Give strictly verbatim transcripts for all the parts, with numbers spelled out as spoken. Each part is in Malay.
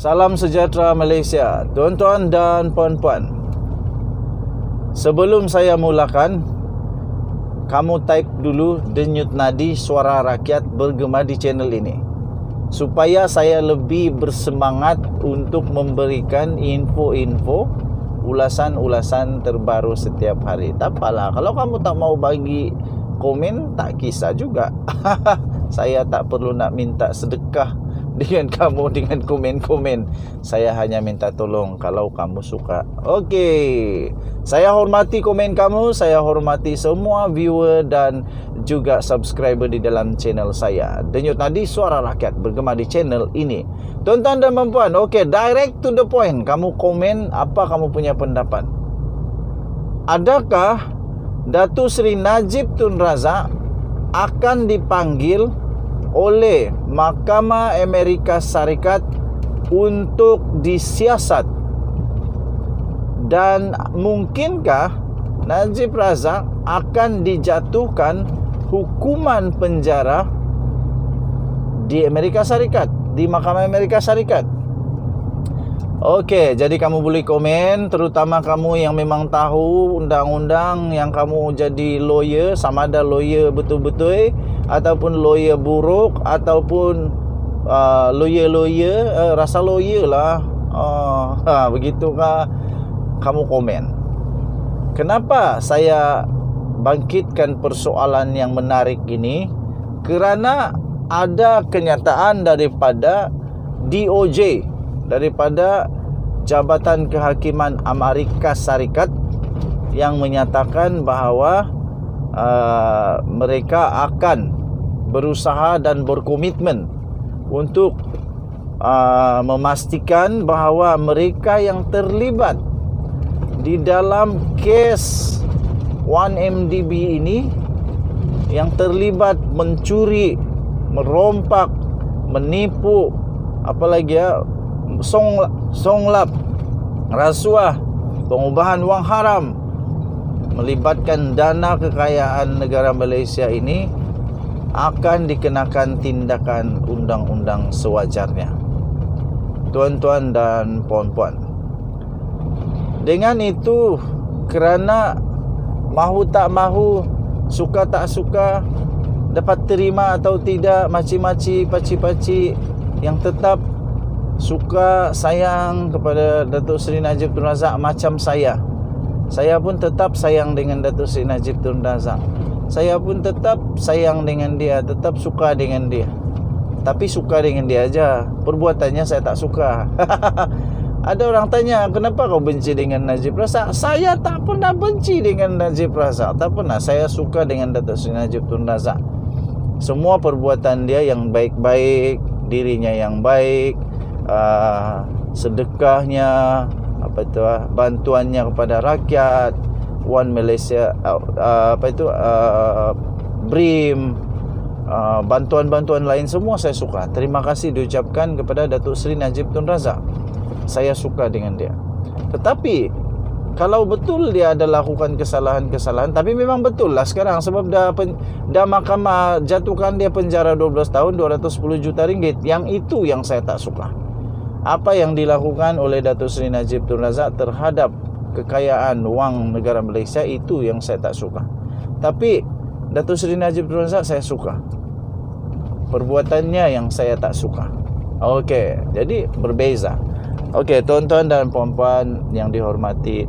Salam sejahtera Malaysia, tuan-tuan dan puan-puan. Sebelum saya mulakan, kamu type dulu denyut nadi suara rakyat bergema di channel ini, supaya saya lebih bersemangat untuk memberikan info-info, ulasan-ulasan terbaru setiap hari. Tak apalah, kalau kamu tak mau bagi komen, tak kisah juga. Saya tak perlu nak minta sedekah dengan kamu dengan komen-komen. Saya hanya minta tolong kalau kamu suka. Okey, saya hormati komen kamu, saya hormati semua viewer dan juga subscriber di dalam channel saya. Denyut nadi suara rakyat bergema di channel ini. Tuan-tuan dan puan-puan, okey, direct to the point. Kamu komen apa kamu punya pendapat. Adakah Datuk Seri Najib Tun Razak akan dipanggil oleh Mahkamah Amerika Syarikat untuk disiasat, dan mungkinkah Najib Razak akan dijatuhkan hukuman penjara di Amerika Syarikat, di Mahkamah Amerika Syarikat? Okey, jadi kamu boleh komen, terutama kamu yang memang tahu undang-undang, yang kamu jadi lawyer, sama ada lawyer betul-betul ataupun lawyer buruk, ataupun uh, lawyer-lawyer uh, rasa lawyer lah. Uh, ha, begitukah? Kamu komen. Kenapa saya bangkitkan persoalan yang menarik ini? Kerana ada kenyataan daripada D O J, daripada Jabatan Kehakiman Amerika Syarikat, yang menyatakan bahawa uh, mereka akan berusaha dan berkomitmen untuk uh, memastikan bahawa mereka yang terlibat di dalam kes satu M D B ini, yang terlibat mencuri, merompak, menipu, apalagi ya, song songlap, rasuah, pengubahan wang haram, melibatkan dana kekayaan negara Malaysia ini, akan dikenakan tindakan undang-undang sewajarnya. Tuan-tuan dan puan-puan, dengan itu, kerana mahu tak mahu, suka tak suka, dapat terima atau tidak, maci-maci, paci-paci, yang tetap suka sayang kepada Datuk Seri Najib Tun Razak macam saya. Saya pun tetap sayang dengan Datuk Seri Najib Tun Razak. Saya pun tetap sayang dengan dia, tetap suka dengan dia. Tapi suka dengan dia aja, perbuatannya saya tak suka. Ada orang tanya, kenapa kau benci dengan Najib Razak? Saya tak pernah benci dengan Najib Razak, tak pernah. Saya suka dengan Datuk Seri Najib Tun Razak. Semua perbuatan dia yang baik-baik, dirinya yang baik, Uh, sedekahnya, apa itu, uh, bantuannya kepada rakyat, One Malaysia, uh, uh, apa itu, uh, B R I M, uh, bantuan-bantuan lain, semua saya suka. Terima kasih diucapkan kepada Datuk Seri Najib Tun Razak. Saya suka dengan dia. Tetapi kalau betul dia ada lakukan kesalahan-kesalahan, tapi memang betul lah sekarang, sebab dah, pen, dah mahkamah jatuhkan dia penjara dua belas tahun, dua ratus sepuluh juta ringgit. Yang itu yang saya tak suka. Apa yang dilakukan oleh Datuk Seri Najib Tun Razak terhadap kekayaan wang negara Malaysia, itu yang saya tak suka. Tapi Datuk Seri Najib Tun Razak saya suka. Perbuatannya yang saya tak suka. Okey, jadi berbeza. Okey, tuan-tuan dan puan-puan yang dihormati,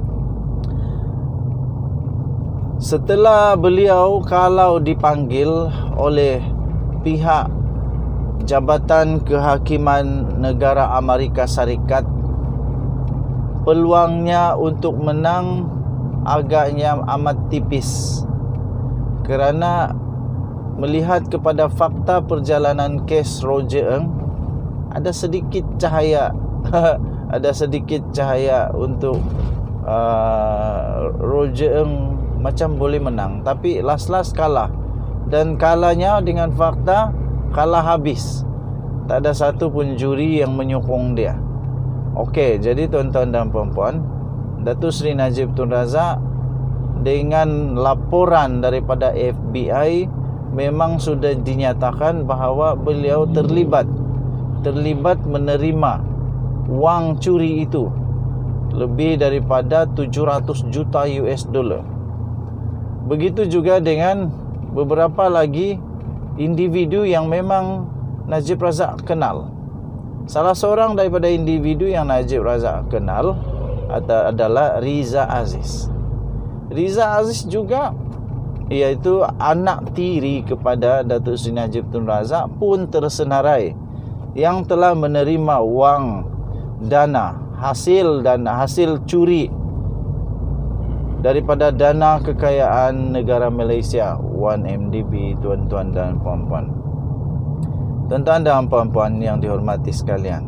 setelah beliau kalau dipanggil oleh pihak Jabatan Kehakiman Negara Amerika Syarikat, peluangnya untuk menang agaknya amat tipis, kerana melihat kepada fakta perjalanan kes Roger Ng, ada sedikit cahaya ada sedikit cahaya untuk uh, Roger Ng macam boleh menang, tapi last-last kalah, dan kalahnya dengan fakta kalah habis. Tak ada satu pun juri yang menyokong dia. Okey, jadi tuan-tuan dan puan-puan, Datuk Seri Najib Tun Razak dengan laporan daripada F B I memang sudah dinyatakan bahawa beliau terlibat terlibat menerima wang curi itu, lebih daripada tujuh ratus juta U S dollar. Begitu juga dengan beberapa lagi individu yang memang Najib Razak kenal. Salah seorang daripada individu yang Najib Razak kenal adalah Riza Aziz. Riza Aziz juga, iaitu anak tiri kepada Datuk Seri Najib Tun Razak, pun tersenarai yang telah menerima wang dana hasil dan hasil curi daripada dana kekayaan negara Malaysia satu M D B, tuan-tuan dan puan-puan. Tuan-tuan dan puan-puan yang dihormati sekalian,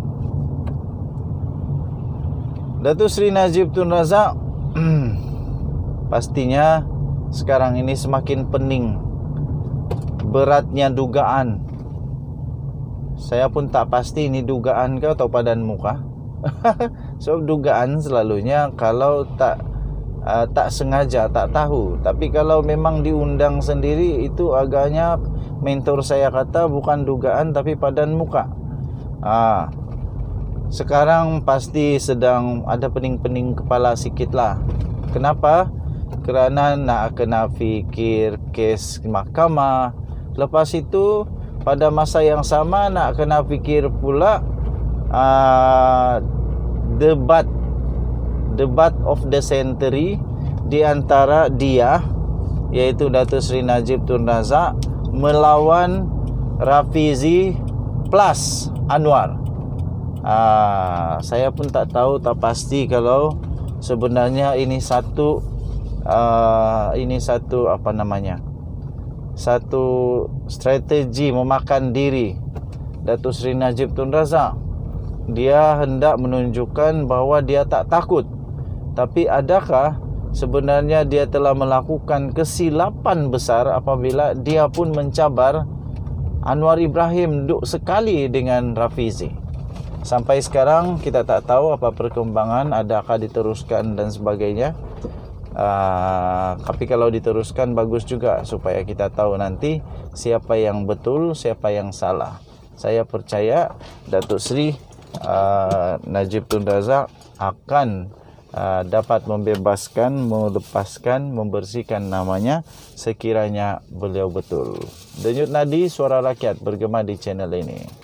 Datuk Seri Najib Tun Razak pastinya sekarang ini semakin pening beratnya dugaan. Saya pun tak pasti ini dugaan ke atau padan muka. So dugaan selalunya kalau tak uh, tak sengaja, tak tahu. Tapi kalau memang diundang sendiri, itu agaknya mentor saya kata bukan dugaan tapi padan muka. Ah, sekarang pasti sedang ada pening-pening kepala sikit lah. Kenapa? Kerana nak kena fikir kes mahkamah. Lepas itu pada masa yang sama nak kena fikir pula uh, debat debat of the century di antara dia, iaitu Datuk Seri Najib Tun Razak melawan Rafizi plus Anwar. uh, Saya pun tak tahu, tak pasti kalau sebenarnya ini satu Uh, ini satu apa namanya satu strategi memakan diri Datuk Seri Najib Tun Razak. Dia hendak menunjukkan bahawa dia tak takut. Tapi adakah sebenarnya dia telah melakukan kesilapan besar apabila dia pun mencabar Anwar Ibrahim duk sekali dengan Rafizi? Sampai sekarang kita tak tahu apa perkembangan, adakah diteruskan dan sebagainya. Uh, tapi kalau diteruskan bagus juga supaya kita tahu nanti siapa yang betul, siapa yang salah. Saya percaya Datuk Seri uh, Najib Tun Razak akan uh, dapat membebaskan, melepaskan, membersihkan namanya sekiranya beliau betul. Denyut nadi suara rakyat bergema di channel ini.